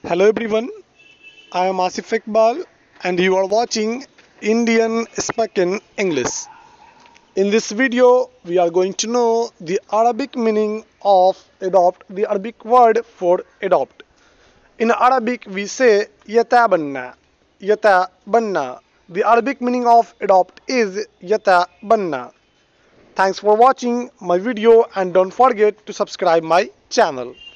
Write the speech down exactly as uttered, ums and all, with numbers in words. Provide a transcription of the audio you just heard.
Hello everyone, I am Asif Iqbal and you are watching Indian Spoken English. In this video, we are going to know the Arabic meaning of adopt, the Arabic word for adopt. In Arabic, we say yatabanna, yatabanna. The Arabic meaning of adopt is yatabanna. Thanks for watching my video and don't forget to subscribe my channel.